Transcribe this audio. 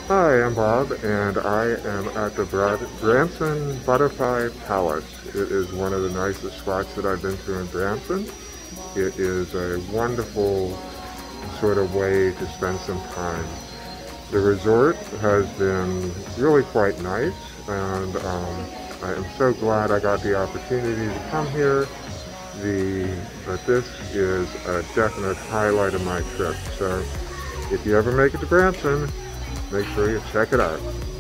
Hi, I'm Bob, and I am at the Branson Butterfly Palace. It is one of the nicest spots that I've been to in Branson. It is a wonderful sort of way to spend some time. The resort has been really quite nice, and I am so glad I got the opportunity to come here. This is a definite highlight of my trip. So if you ever make it to Branson, make sure you check it out.